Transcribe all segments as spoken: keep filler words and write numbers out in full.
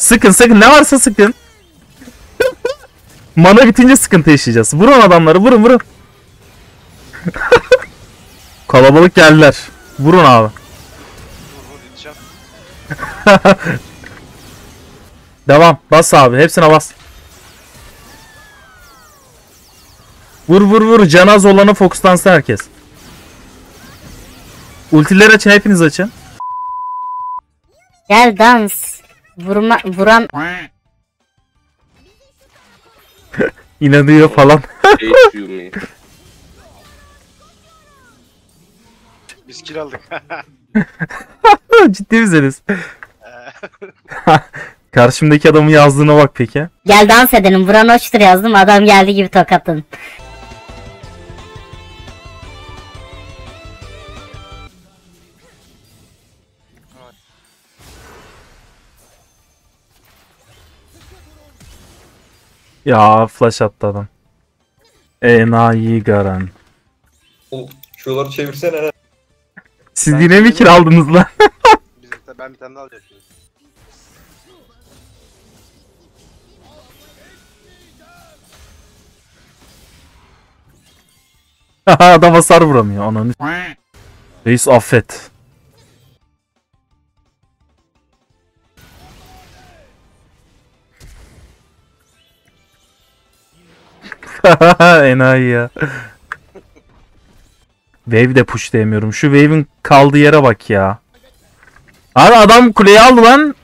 Sıkın sıkın, ne varsa sıkın. Mana bitince sıkıntı yaşayacağız. Vurun adamları, vurun vurun. Kalabalık geldiler. Vurun abi. Devam. Bas abi. Hepsine bas. Vur vur vur. Canaz olanı fokuslansın herkes. Ultileri açın. Hepiniz açın. Gel dans. Vurma, vuran. İnanıyor falan. Biz kill aldık. Ciddi misiniz? Karşımdaki adamın yazdığına bak peki. Gel dans edelim. Vuran hoştur yazdım. Adam geldi gibi tokatladım. Ya flash attı adam. Enayi garan. O Q'ları çevirsene. Siz Ben yine mi kill aldınız lan? Biz de, ben bir tane daha alacağım şimdi. Adam hasar vuramıyor ananı. Reis affet. Enayi ya. Wave de push diyemiyorum. Şu wave'in kaldığı yere bak ya. Abi adam kuleyi aldı lan.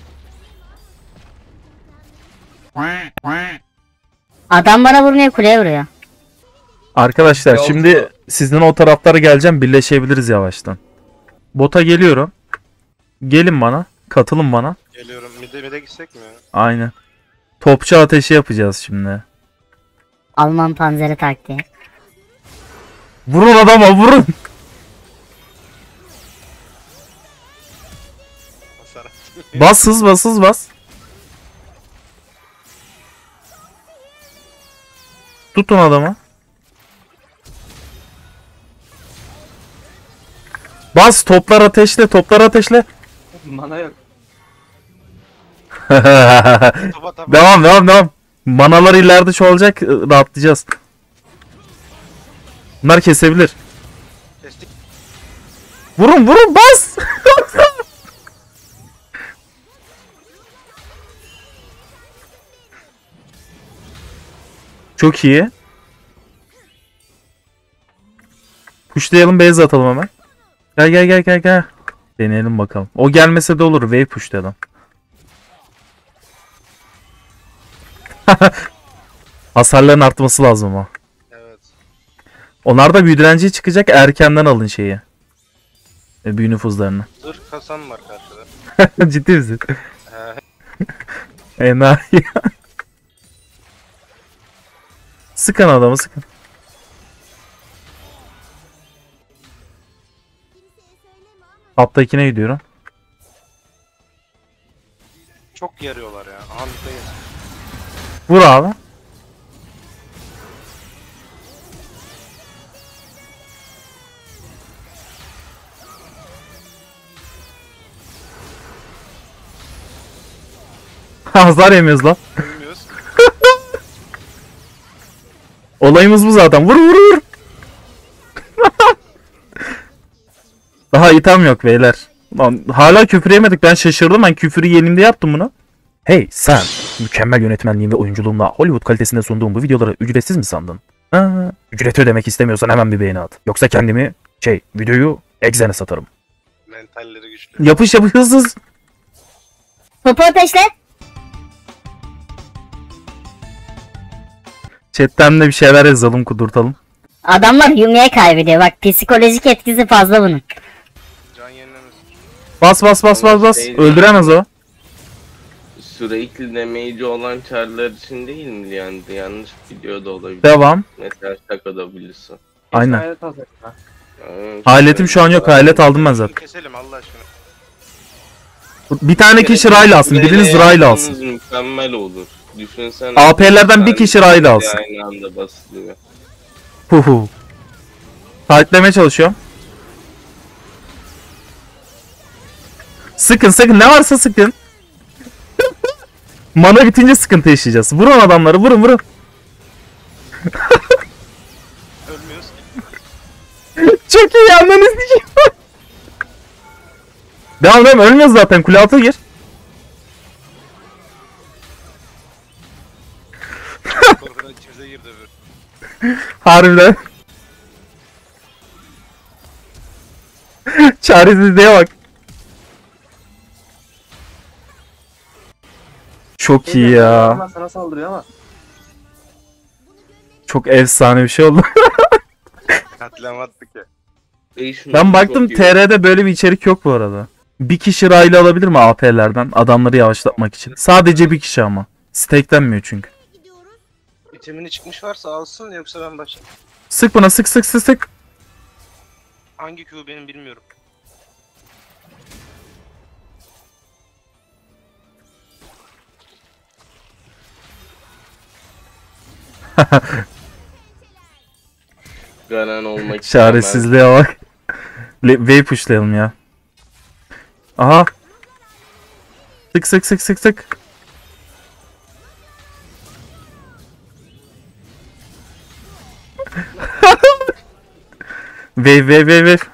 Adam bana vurmuyor, kuleye vuruyor. Arkadaşlar Ya şimdi oldu. sizin o taraflara geleceğim, birleşebiliriz yavaştan. Bota geliyorum. Gelin bana. Katılın bana. Geliyorum. Mide mide gitsek mi ya? Aynen. Topçu ateşi yapacağız şimdi. Alman panzeri taktiği. Vurun adama, vurun. Hasar attı. Bas hız bas hız bas. Tutun adamı. Bas, toplar ateşle, toplar ateşle. Mana yok. Topa topa. Devam devam devam. Manalar ileride çoğalacak, rahatlayacağız. Bunlar kesebilir. Kestik. Vurun vurun bas. Çok iyi. Pushlayalım, base atalım hemen. Gel gel gel gel gel. Deneyelim bakalım. O gelmese de olur. Wave pushlayalım. Hasarların artması lazım ama. Evet. Onlar da büyü direnci çıkacak. Erkenden alın şeyi. E, büyü nüfuzlarını. Zırh kasan var karşıda. Ciddi misin? Ee, Enayi. Sıkın adamı, sıkın. Alttakine gidiyorum. çok yarıyorlar ya. Aha middeyiz. Vur abi. Hasar yemiyoruz lan. Bilmiyoruz. Olayımız bu zaten. Vur vur vur. Daha item yok beyler. Lan, hala küfür yemedik. Ben şaşırdım. Ben küfürü yenimde yaptım bunu. Hey sen. Mükemmel yönetmenliğim ve oyunculuğumla Hollywood kalitesinde sunduğum bu videoları ücretsiz mi sandın? Ha, ücreti ödemek istemiyorsan hemen bir beğeni at. Yoksa kendimi şey videoyu egzene satarım. Mentalleri güçlü. Yapış yapış hız hız. Topu ateşle. Chatten de bir şeyler yazalım, kudurtalım. Adamlar Yumi'ye kaybediyor. Bak psikolojik etkisi fazla bunun. Can yenilemez. Bas bas bas bas bas. Öldüremez o. Sürekli damage olan çarlar için değil mi yani? Yanlış video da olabilir. Devam. Mesela şakada bilirsin. Aynen. Yani Aletim şu an yok. Alet aldım ben zaten. Keselim Allah aşkına. Bir tane kişi rayla alsın. Biriniz rayla alsın. Mükemmel olur. Düşünsene. A P'lerden bir kişi rayla alsın. Aynı anda basılıyor. Huhu. Takiplemeye çalışıyorum. Sıkın sıkın, ne varsa sıkın. Mana bitince sıkıntı yaşayacağız. Vurun adamları, vurun vurun. Ölmüyoruz ki. Çok iyi anladınız diyeceğim. Devam devam, ölmüyoruz zaten, kule altına gir. Korkudan içimize girdi öbür. Harbiden. Çaresizliğe bak. Çok iyi ya. Ama sana saldırıyor ama. Çok efsane bir şey oldu. Katliam attık ya. Ey şunu Ben baktım çok iyi. T R'de böyle bir içerik yok bu arada. Bir kişi raylı alabilir mi A P'lerden? Adamları yavaşlatmak için. Sadece bir kişi ama. Stacklenmiyor çünkü. İtemini çıkmış varsa alsın yoksa ben başlayayım. Sık buna, sık sık sık sık. Hangi Q benim bilmiyorum. Garan olmak Çaresizliğe bak. Le- Wave pushlayalım ya. Aha. Sık sık sık sık sık. Wave wave wave wave.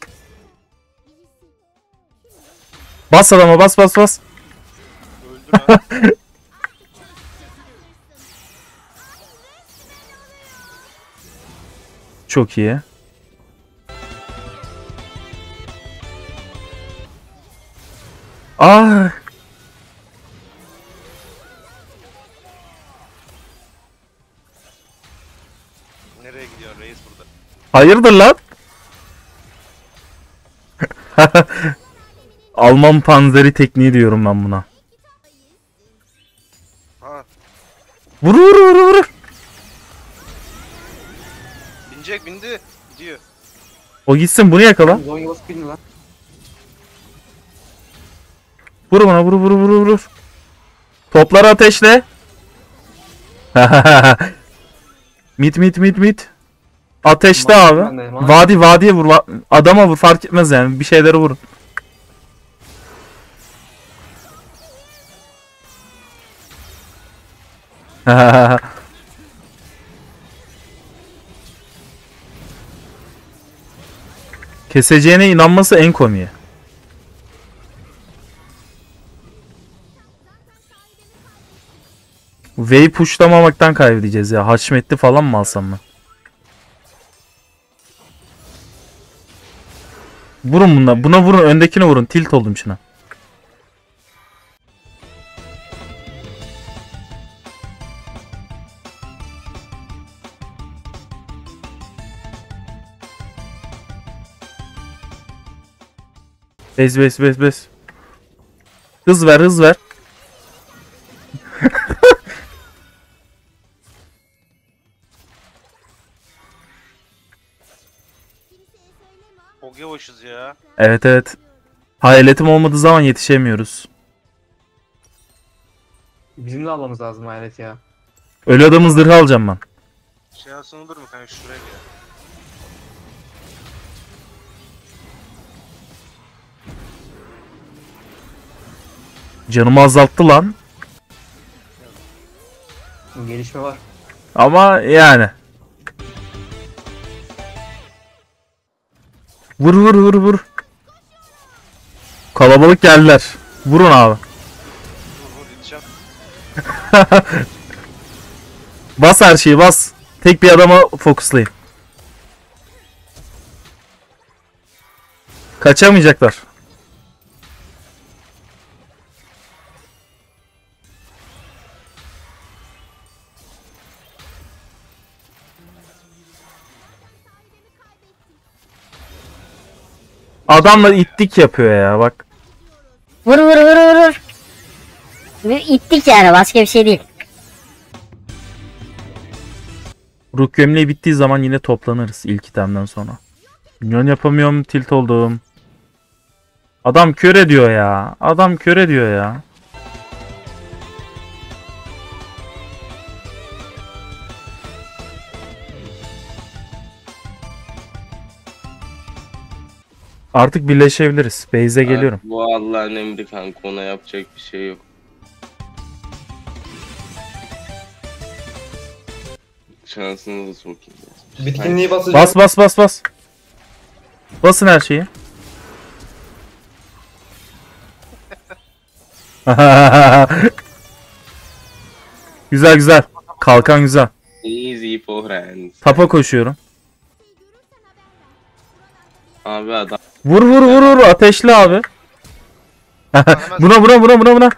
Bas adama, bas bas bas. Öldür ha. Çok iyi. Ah. Nereye gidiyor reis burada? Hayırdır lan? Alman panzeri tekniği diyorum ben buna. Ha, Vur vur vur vur. binecek bindi. Gidiyor. O gitsin, bunu yakala. Zonya basıp bindi lan. Vur bana, vur vur vur vur. Topları ateşle. Mit mit mit mit. Ateşle Mantıklı abi. bende, mantıklı. Vadi vadiye vur. va- Adama vur, fark etmez yani. Bir şeylere vurun. Keseceğine inanması en komiği. Wave pushlamamaktan kaybedeceğiz ya. Haşmetli falan mı alsam ben? Vurun buna. Buna vurun. Öndekine vurun. Tilt oldum şuna. Bez bez bez bez. Hız ver, hız ver. Çok yavaşız ya. Evet evet. Hayaletim olmadığı zaman yetişemiyoruz. Bizim de almamız lazım hayalet ya. Ölü adamın zırhı alacağım ben. Şey alsın olur mu kanka şuraya gel. Canımı azalttı lan. Gelişme var. Ama yani. Vur vur vur vur. Kalabalık geldiler. Vurun abi. Vur vur gideceğim. Bas her şeyi, bas. Tek bir adama fokuslayın. Kaçamayacaklar. Adamla ittik yapıyor ya bak. Vur vur vur vur vur. Ve ittik yani, başka bir şey değil. Ruh gömleği bittiği zaman yine toplanırız ilk itemden sonra. Minyon yapamıyorum, tilt oldum. Adam kör ediyor ya. Adam kör ediyor ya. Artık birleşebiliriz. Base'e geliyorum. Bu Allah'ın emri kanka, ona yapacak bir şey yok. şansınızı sokayım. Bitkinliği basacağım. Bas bas bas bas. Basın her şeyi. Güzel güzel. Kalkan güzel. Easy for hands. Tapa koşuyorum. Abi adam Vur vur vur vur ateşli abi. buna buna buna buna buna.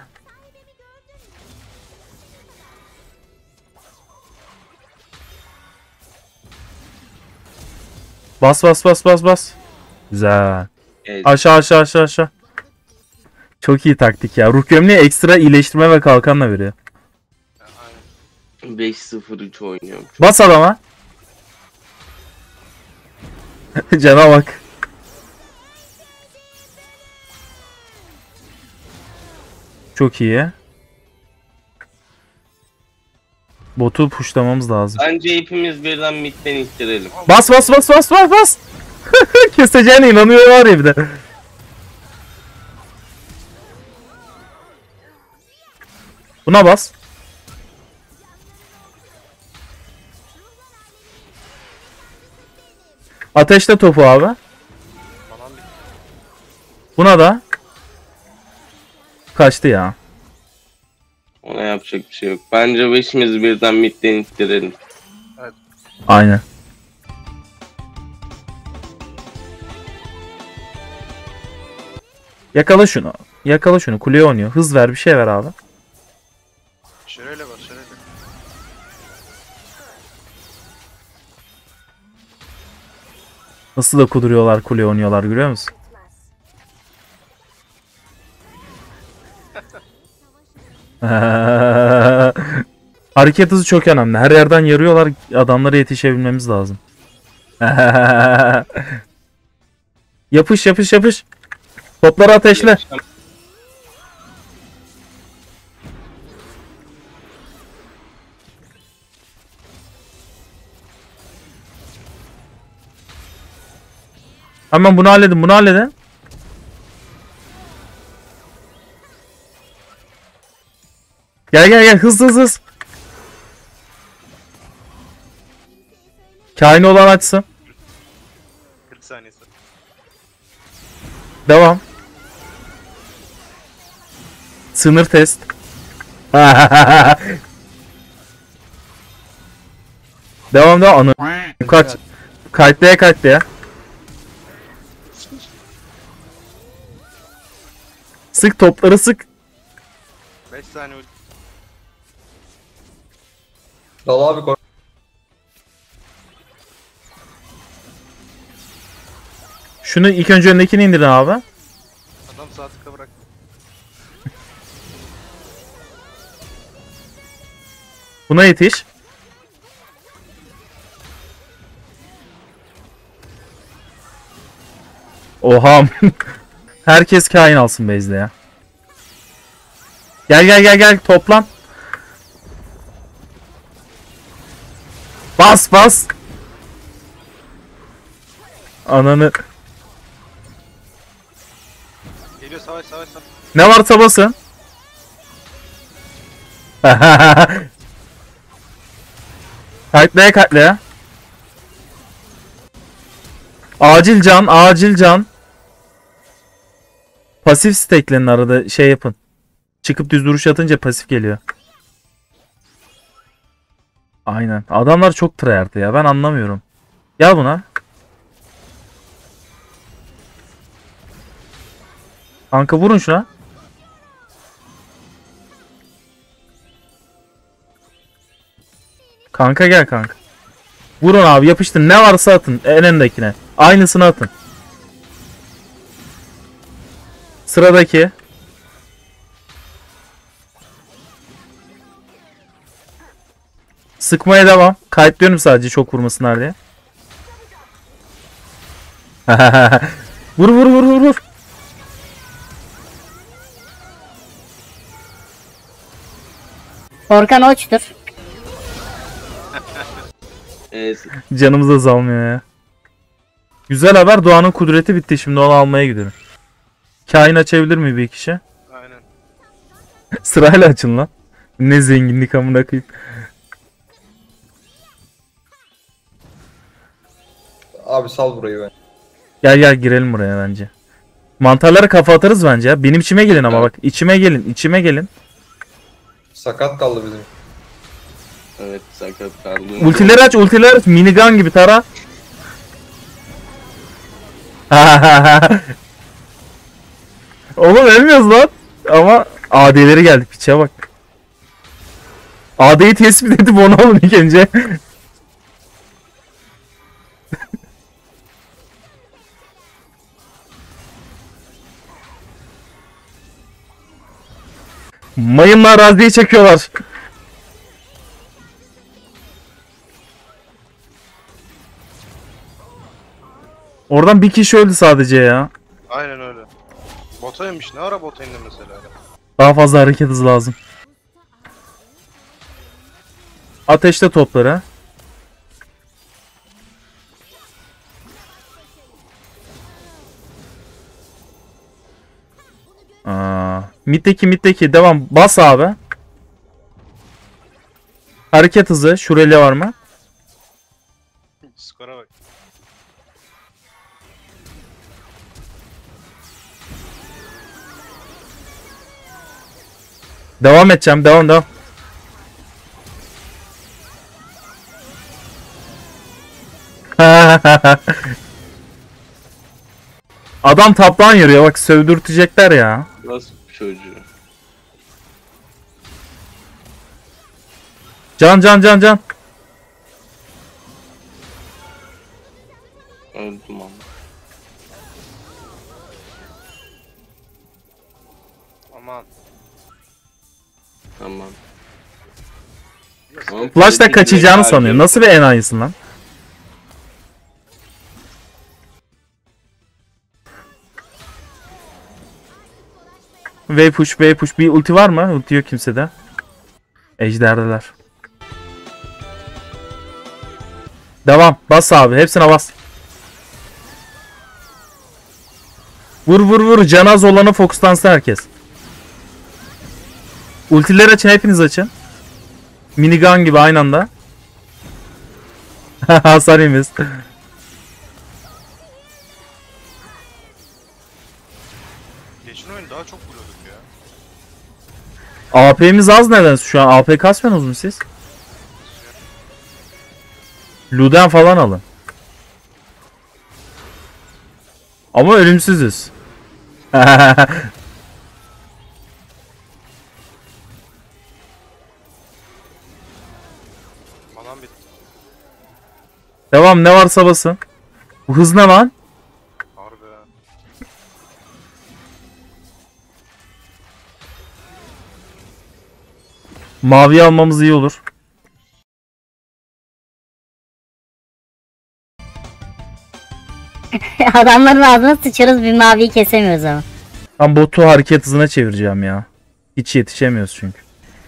Bas bas bas bas bas. Güzel. evet, Aşağı aşağı aşağı aşağı. Çok iyi taktik ya. Ruh gömleği ekstra iyileştirme ve kalkanla veriyor. beş sıfır üç oynuyorum. Bas adama. Cana bak. Çok iyi. Botu pushlamamız lazım. Bence hepimiz birden midden ittirelim. Bas bas bas bas bas bas. Keseceğine inanıyor var ya bir de. Buna bas. Ateşle topu abi. Buna da. Kaçtı ya. Ona yapacak bir şey yok. Bence beşimiz birden midden ittirelim. Aynen. Yakala şunu. Yakala şunu. Kuleye oynuyor. Hız ver bir şey ver abi. Şöyle bak şöyle. Nasıl da kuduruyorlar kuleye oynuyorlar görüyor musun? Hareket hızı çok önemli. Her yerden yarıyorlar. Adamlara yetişebilmemiz lazım. Yapış yapış yapış. Topları ateşle. Hemen bunu halledin bunu halledin. Gel gel gel hız hız hız. Kaini olan açsın. kırk saniyesi. Devam. Sınır test. Devam devam anı. Kaç. Kayıtlaya kayıtlaya. Sık topları sık. beş saniye ulti. Dal abi koy. Şunu ilk önce öndekini indirin abi. Adam sağ tıka bırak. Buna yetiş. Oha. Herkes kain alsın base'de ya. Gel gel gel gel toplan. Bas bas. Ananı. Geliyor savaş savaş savaş. Ne varsa basın. Katlaya katlaya. Acil can, acil can. Pasif stacklerin arada şey yapın. Çıkıp düz duruş atınca pasif geliyor. Aynen. Adamlar çok tryhard ya. Ben anlamıyorum. Gel buna. Kanka vurun şuna. Kanka gel kanka. Vurun abi yapıştın. Ne varsa atın. En öndekine. Aynısını atın. Sıradaki. Sıkmaya devam. Kayıtlıyorum sadece çok vurmasınlar diye. Vur vur vur vur vur. Korkan oçtur. Evet. Canımız azalmıyor ya. Güzel haber, Doğan'ın kudreti bitti. Şimdi onu almaya gidiyorum. Kain açabilir mi bir kişi? Aynen. Sırayla açın lan. Ne zenginlik amına koyayım. Abi sal burayı ben. Gel gel girelim buraya bence. Mantarlara kafa atarız bence ya. Benim içime gelin ama Evet. bak. İçime gelin. içime gelin. Sakat kaldı bizim. Evet sakat kaldı. Ultileri aç. Ultileri aç. Minigun gibi tara. Oğlum ölmüyoruz lan. Ama A D'leri geldi. Piçe bak. A D'yi tespit edip onu alın ilk önce. Mayınla araziyi çekiyorlar. Oradan bir kişi öldü sadece ya. Aynen öyle. Bota inmiş. Ne ara bota indi mesela? Daha fazla hareket hızı lazım. Ateşte topları. Aa, middeki middeki devam. Bas abi. Hareket hızı. Şuraya var mı? Skora bak. Devam edeceğim. Devam devam. Adam taptan yürüyor. Bak sövdürtecekler ya. Nasıl bir çocuğu? Can can can can. Öldüm ama. Aman. Tamam. Ama Flash'ta pratik kaçacağını zeka sanıyor. diyorum. Nasıl bir enayisin lan? Wave push, wave push. Bir ulti var mı? Ulti yok kimsede. Ejderdeler. Devam. Bas abi. Hepsine bas. Vur vur vur. Canaz olanı fokuslansın herkes. Ultileri açın. Hepiniz açın. Minigun gibi aynı anda. Hasar yemiz. Geçen oyun daha çok vuruyorduk ya. A P'miz az neden? Şu an A P kasmıyorsunuz mu siz? Luden falan alın. Ama ölümsüzüz. Manam bitti. Devam, ne varsa basın. Bu hız ne lan? Harbi ha. Mavi almamız iyi olur. Adamların ağzına sıçarız, bir maviyi kesemiyoruz ama. Ben botu hareket hızına çevireceğim ya. Hiç yetişemiyoruz çünkü.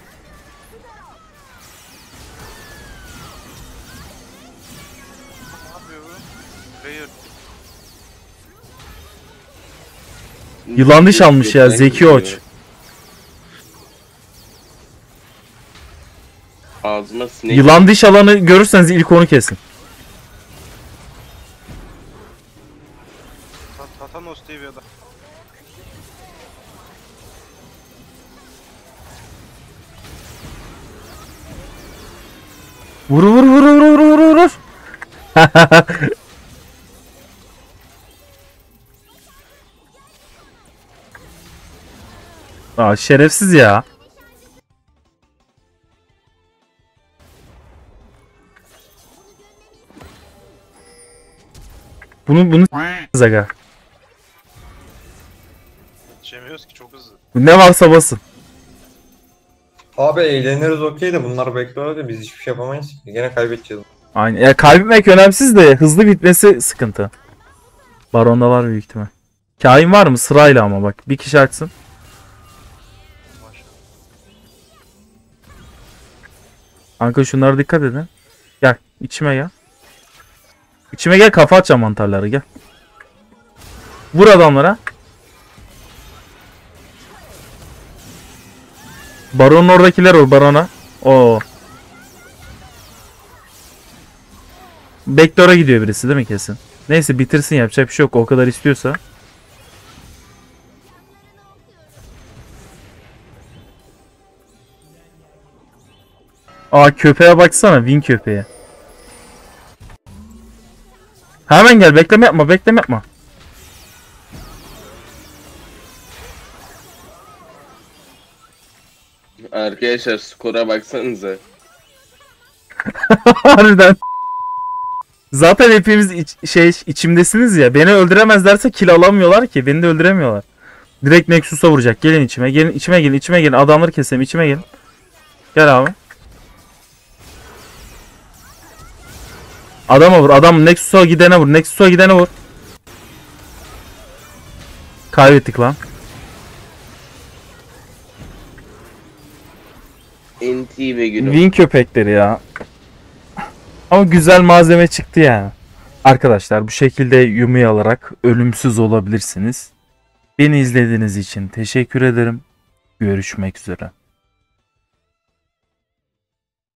Ne yapıyor bu? Player. Yılan diş almış ya, Zeki Oç. Ağzıma sinek. Yılan diş alanı görürseniz ilk onu kesin. Ta- Tatanos diye bir adam. Vur vur vur vur vur vur vur. Aa, şerefsiz ya. Bunu bunu zaga. Yetişemiyoruz ki, çok hızlı. Ne varsa basın. Abi eğleniriz okey de bunlar bekliyor da biz hiçbir şey yapamayız ki. Gene kaybedeceğiz. Aynen. Ya kaybetmek önemsiz de hızlı bitmesi sıkıntı. Baron'da var büyük ihtimal. Kain var mı? Sırayla ama bak. Bir kişi açsın. Maşallah. Kanka şunlara dikkat edin. Gel. içime gel. İçime gel, kafa atacağım mantarları, gel. Vur adamlara. Baron'un oradakiler ol Baron'a. Oo. Backdoor'a gidiyor birisi değil mi kesin? Neyse bitirsin, yapacak bir şey yok. O kadar istiyorsa. Aa köpeğe baksana, Win köpeğe. Hemen gel, bekleme yapma, bekleme yapma. Arkadaşlar skora baksanıza. Harbiden. Zaten hepimiz iç- şey içimdesiniz ya. Beni öldüremezlerse kill alamıyorlar ki. Beni de öldüremiyorlar. Direkt Nexus'a vuracak. Gelin içime. Gelin içime gelin. içime gelin. Adamları keselim. içime gelin. Gel abi. Adama vur. Adam Nexus'a gidene vur. Nexus'a gidene vur. Kaybettik lan. N T ve gülüm. Win köpekleri ya. Ama güzel malzeme çıktı yani. Arkadaşlar bu şekilde Yumi'yi alarak ölümsüz olabilirsiniz. Beni izlediğiniz için teşekkür ederim. Görüşmek üzere.